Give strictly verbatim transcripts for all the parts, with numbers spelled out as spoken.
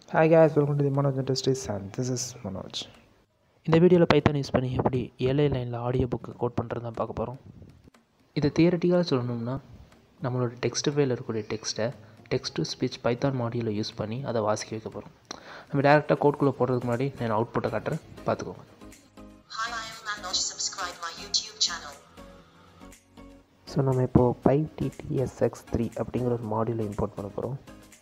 Hi guys, welcome to the Manoj Industries and this is Manoj. இந்த வீடியோவில் Python use பண்ணி எப்படி ஏழை லைனில் ஆடியோ புக்கு கோட் பண்ணுறது தான் பார்க்க போகிறோம். இதை தியரட்டிக்காக சொல்லணும்னா நம்மளோட டெக்ஸ்ட் ஃபைலில் இருக்கக்கூடிய டெக்ஸ்ட்டை டெக்ஸ்ட் டு ஸ்பீச் பைத்தான் மாடியூலை யூஸ் பண்ணி அதை வாசிக்க வைக்க போகிறோம். நம்ம டேரெக்டாக கோட்குள்ளே போடுறதுக்கு முன்னாடி நான் அவுட்புட்டை காட்டுறேன், பார்த்துக்கோங்க. Hi, I am Manoj. Subscribe my YouTube channel. So நம்ம இப்போது பை டிடிஎஸ்எக்ஸ் த்ரீ அப்படிங்கிற ஒரு மாடியூலை இம்போர்ட் பண்ண போகிறோம்.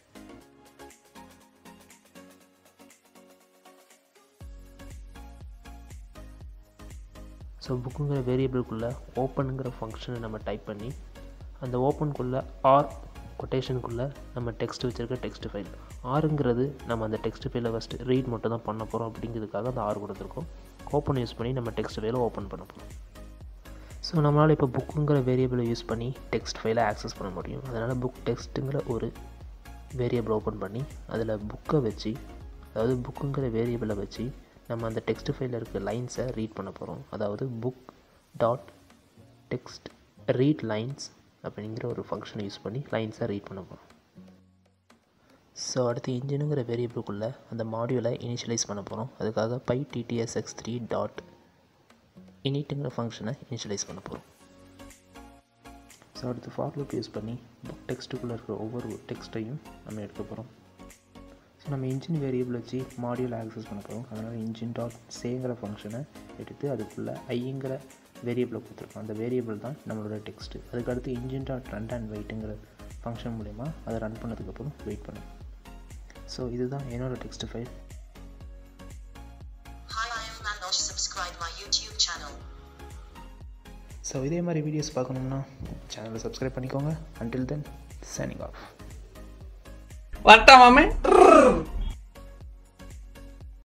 ஸோ புக்குங்கிற வேரியபிளுக்குள்ளே ஓப்பனுங்கிற ஃபங்க்ஷனை நம்ம டைப் பண்ணி அந்த ஓப்பனுக்குள்ளே ஆர் கொட்டேஷனுக்குள்ளே நம்ம டெக்ஸ்ட் வச்சுருக்க டெக்ஸ்ட் ஃபைல் ஆறுங்கிறது நம்ம அந்த டெக்ஸ்ட் ஃபைலை ஃபஸ்ட்டு ரீட் மட்டும் தான் பண்ண போகிறோம் அப்படிங்கிறதுக்காக அந்த ஆறு கொடுத்துருக்கோம். ஓப்பன் யூஸ் பண்ணி நம்ம டெக்ஸ்ட் ஃபைலை ஓப்பன் பண்ண போகிறோம். ஸோ நம்மளால் இப்போ புக்குங்கிற வேரியபிளை யூஸ் பண்ணி டெக்ஸ்ட் ஃபைலை ஆக்சஸ் பண்ண முடியும். அதனால் புக் டெக்ஸ்ட்டுங்கிற ஒரு வேரியபிள் ஓப்பன் பண்ணி அதில் புக்கை வச்சு, அதாவது புக்குங்கிற வேரியபிளை வச்சு நம்ம அந்த டெக்ஸ்ட் ஃபைலில் இருக்க லைன்ஸை ரீட் பண்ண போகிறோம். அதாவது book dot text read lines அப்படிங்கிற ஒரு ஃபங்க்ஷனை யூஸ் பண்ணி லைன்ஸை ரீட் பண்ண போகிறோம். ஸோ அடுத்து இன்ஜினுங்கிற வேரியபிளுக்குள்ளே அந்த மாடியூலை இனிஷியலைஸ் பண்ண போகிறோம். அதுக்காக பை டிடிஎஸ்எக்ஸ் த்ரீ டாட் இனிட்டுங்கிற ஃபங்க்ஷனை இனிஷியலைஸ் பண்ண போகிறோம். ஸோ அடுத்து ஃபார் லூப் யூஸ் பண்ணி புக் டெக்ஸ்ட்டுக்குள்ளே இருக்கிற ஒவ்வொரு டெக்ஸ்ட்டையும் நம்ம எடுக்க போகிறோம். ஸோ நம்ம இன்ஜின் வேரியபிள் வச்சு மாடியூல் ஆக்சஸ் பண்ண போகிறோம். அதனால் இன்ஜின் டாட் சேங்கிற ஃபங்க்ஷனை எடுத்து அதுக்குள்ளே ஐங்கிற வேரியபிளை கொடுத்துருக்கோம். அந்த வேரியபிள் தான் நம்மளோட டெக்ஸ்ட்டு. அதுக்கடுத்து இன்ஜின் டாட் ரன் அண்ட் வெயிட்டுங்கிற ஃபங்க்ஷன் மூலிமா அதை ரன் பண்ணதுக்கப்புறம் வெயிட் பண்ணும். ஸோ இதுதான் என்னோடய text file. Hi, I am Manoj. Subscribe my YouTube channel. So இதே மாதிரி வீடியோஸ் பார்க்கணும்னா சேனலை சப்ஸ்கிரைப் பண்ணிக்கோங்க. Until then signing off. வரட்டா மாமே.